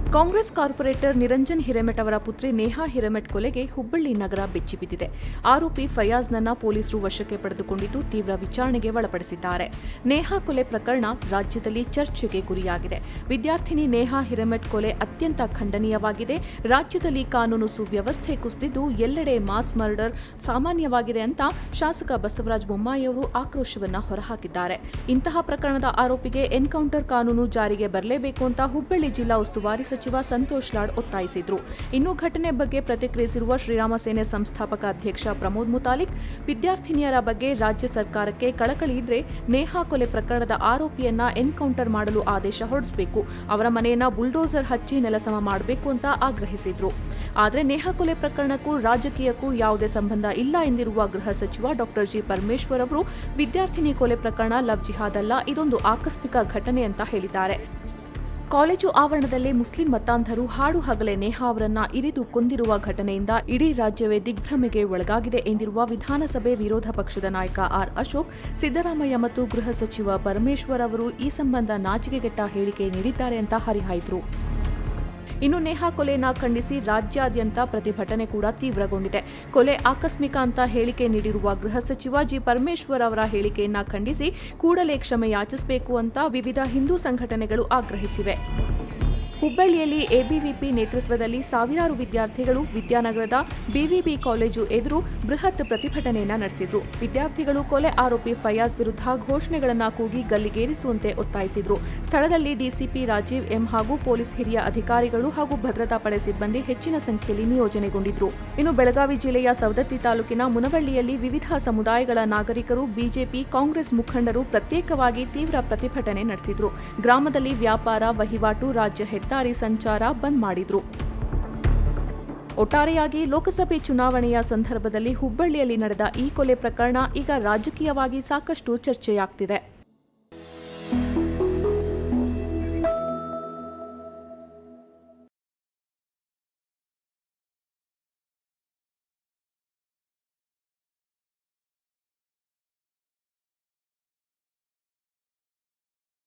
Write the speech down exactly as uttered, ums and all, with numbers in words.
Congress corporate Niranjan Hiremath ಅವರ ಪುತ್ರಿ ನೇಹಾ ಹಿರೇಮಠ್ ಕೊಲೆಗೆ ಹುಬ್ಬಳ್ಳಿ ನಗರ ಬೆಚ್ಚಿಬಿದ್ದಿದೆ. ಆರೋಪಿ ಫಯಾಜ್ನನ್ನ ಪೊಲೀಸರು ವಶಕ್ಕೆ ಪಡೆದುಕೊಂಡಿದ್ದು ತೀವ್ರ ವಿಚಾರಣೆಗೆ ಒಳಪಡಿಸಿದ್ದಾರೆ. ನೇಹಾ ಕೊಲೆ ಪ್ರಕರಣ ರಾಜ್ಯದಲ್ಲಿ ಚರ್ಚೆಗೆ ಗುರಿಯಾಗಿದೆ. ವಿದ್ಯಾರ್ಥಿನಿ ನೇಹಾ ಹಿರೇಮಠ್ ಕೊಲೆ ಅತ್ಯಂತ ಖಂಡನೀಯವಾಗಿದೆ. ರಾಜ್ಯದಲ್ಲಿ ಕಾನೂನು ಸುವ್ಯವಸ್ಥೆ ಕುಸಿದಿದ್ದು ಎಲ್ಲೆಡೆ ಮಾಸ್ ಮರ್ಡರ್ ಸಾಮಾನ್ಯವಾಗಿದೆ ಅಂತ ಶಾಸಕ ಬಸವರಾಜ ಬೊಮ್ಮಾಯಿ ಅವರು ಆಕ್ರೋಶವನ್ನ ಹೊರಹಾಕಿದ್ದಾರೆ. ಇಂತಹ ಪ್ರಕರಣದ ಆರೋಪಿಗೆ ಎನ್ಕೌಂಟರ್ ಕಾನೂನು ಜಾರಿಗೆ ಬರಲೇಬೇಕು ಅಂತ ಹುಬ್ಬಳ್ಳಿ ಜಿಲ್ಲಾ ಉಸ್ತುವಾರಿ ಸಚಿವ ಸಂತೋಷ್ ಲಾಡ್ ಒತ್ತಾಯಿಸಿದ್ರು. ಇನ್ನು ಘಟನೆ ಬಗ್ಗೆ ಪ್ರತಿಕ್ರಿಯಿಸಿರುವ ಶ್ರೀರಾಮ ಸೇನೆ ಸಂಸ್ಥಾಪಕ ಅಧ್ಯಕ್ಷ ಪ್ರಮೋದ್ ಮುತಾಲಿಕ್, ವಿದ್ಯಾರ್ಥಿನಿಯರ ಬಗ್ಗೆ ರಾಜ್ಯ ಸರ್ಕಾರಕ್ಕೆ ಕಳಕಳಿ ಇದ್ರೆ ನೇಹಾ ಕೊಲೆ ಪ್ರಕರಣದ ಆರೋಪಿಯನ್ನ ಎನ್ಕೌಂಟರ್ ಮಾಡಲು ಆದೇಶ ಹೊರಡಿಸಬೇಕು, ಅವರ ಮನೆಯನ್ನ ಬುಲ್ಡೋಸರ್ ಹಚ್ಚಿ ನೆಲಸಮ ಮಾಡಬೇಕು ಅಂತ ಆಗ್ರಹಿಸಿದ್ರು. ಆದರೆ ನೇಹಾ ಕೊಲೆ ಪ್ರಕರಣಕ್ಕೂ ರಾಜಕೀಯಕ್ಕೂ ಯಾವುದೇ ಸಂಬಂಧ ಇಲ್ಲ ಎಂದಿರುವ ಗೃಹ ಸಚಿವ ಡಾಕ್ಟರ್ ಜಿ ಪರಮೇಶ್ವರ್ ಅವರು ವಿದ್ಯಾರ್ಥಿನಿ ಕೊಲೆ ಪ್ರಕರಣ ಲವ್ ಜಿಹಾದ್ ಅಲ್ಲ, ಇದೊಂದು ಆಕಸ್ಮಿಕ ಘಟನೆ ಅಂತ ಹೇಳಿದ್ದಾರೆ. ಕಾಲೇಜು ಆವರಣದಲ್ಲಿ ಮುಸ್ಲಿಂ ಮತಾಂಧರು ಹಾಡು ಹಗಲೇ ನೇಹಾ ಅವರನ್ನ ಇರಿದು ಕೊಂದಿರುವ ಘಟನೆಯಿಂದ ಇಡೀ ರಾಜ್ಯವೇ ದಿಗ್ಭ್ರಮೆಗೆ ಒಳಗಾಗಿದೆ ಎಂದಿರುವ ವಿಧಾನಸಭೆ ವಿರೋಧ ಪಕ್ಷದ ನಾಯಕ ಆರ್ ಅಶೋಕ್, ಸಿದ್ದರಾಮಯ್ಯ ಮತ್ತು ಗೃಹ ಸಚಿವ ಪರಮೇಶ್ವರ್ ಅವರು ಈ ಸಂಬಂಧ ನಾಚಿಕೆಗೆಟ್ಟ ಹೇಳಿಕೆ ನೀಡಿದ್ದಾರೆ ಅಂತ ಹರಿಹಾಯ್ದರು. ಇನ್ನು ನೇಹಾ ಕೊಲೆಯನ್ನು ಖಂಡಿಸಿ ರಾಜ್ಯಾದ್ಯಂತ ಪ್ರತಿಭಟನೆ ಕೂಡ ತೀವ್ರಗೊಂಡಿದೆ. ಕೊಲೆ ಆಕಸ್ಮಿಕ ಅಂತ ಹೇಳಿಕೆ ನೀಡಿರುವ ಗೃಹ ಸಚಿವ ಜಿ ಪರಮೇಶ್ವರ್ ಅವರ ಹೇಳಿಕೆಯನ್ನ ಖಂಡಿಸಿ ಕೂಡಲೇ ಕ್ಷಮೆ ಯಾಚಿಸಬೇಕು ಅಂತ ವಿವಿಧ ಹಿಂದೂ ಸಂಘಟನೆಗಳು ಆಗ್ರಹಿಸಿವೆ. ಹುಬ್ಬಳ್ಳಿಯಲ್ಲಿ ಎಬಿವಿಪಿ ನೇತೃತ್ವದಲ್ಲಿ ಸಾವಿರಾರು ವಿದ್ಯಾರ್ಥಿಗಳು ವಿದ್ಯಾನಗರದ ಬಿವಿಬಿ ಕಾಲೇಜು ಎದುರು ಬೃಹತ್ ಪ್ರತಿಭಟನೆಯನ್ನ ನಡೆಸಿದ್ರು. ವಿದ್ಯಾರ್ಥಿಗಳು ಕೊಲೆ ಆರೋಪಿ ಫಯಾಜ್ ವಿರುದ್ಧ ಘೋಷಣೆಗಳನ್ನು ಕೂಗಿ ಗಲ್ಲಿಗೇರಿಸುವಂತೆ ಒತ್ತಾಯಿಸಿದ್ರು. ಸ್ಥಳದಲ್ಲಿ ಡಿಸಿಪಿ ರಾಜೀವ್ ಎಂ ಹಾಗೂ ಪೊಲೀಸ್ ಹಿರಿಯ ಅಧಿಕಾರಿಗಳು ಹಾಗೂ ಭದ್ರತಾ ಪಡೆ ಸಿಬ್ಬಂದಿ ಹೆಚ್ಚಿನ ಸಂಖ್ಯೆಯಲ್ಲಿ ನಿಯೋಜನೆಗೊಂಡಿದ್ರು. ಇನ್ನು ಬೆಳಗಾವಿ ಜಿಲ್ಲೆಯ ಸವದತ್ತಿ ತಾಲೂಕಿನ ಮುನವಳ್ಳಿಯಲ್ಲಿ ವಿವಿಧ ಸಮುದಾಯಗಳ ನಾಗರಿಕರು, ಬಿಜೆಪಿ, ಕಾಂಗ್ರೆಸ್ ಮುಖಂಡರು ಪ್ರತ್ಯೇಕವಾಗಿ ತೀವ್ರ ಪ್ರತಿಭಟನೆ ನಡೆಸಿದ್ರು. ಗ್ರಾಮದಲ್ಲಿ ವ್ಯಾಪಾರ ವಹಿವಾಟು, ರಾಜ್ಯ ಹೆದ್ದಾರಿ ಸಂಚಾರ ಬಂದ್ ಮಾಡಿದ್ರು. ಒಟ್ಟಾರೆಯಾಗಿ ಲೋಕಸಭೆ ಚುನಾವಣೆಯ ಸಂದರ್ಭದಲ್ಲಿ ಹುಬ್ಬಳ್ಳಿಯಲ್ಲಿ ನಡೆದ ಈ ಕೊಲೆ ಪ್ರಕರಣ ಈಗ ರಾಜಕೀಯವಾಗಿ ಸಾಕಷ್ಟು ಚರ್ಚೆಯಾಗ್ತಿದೆ.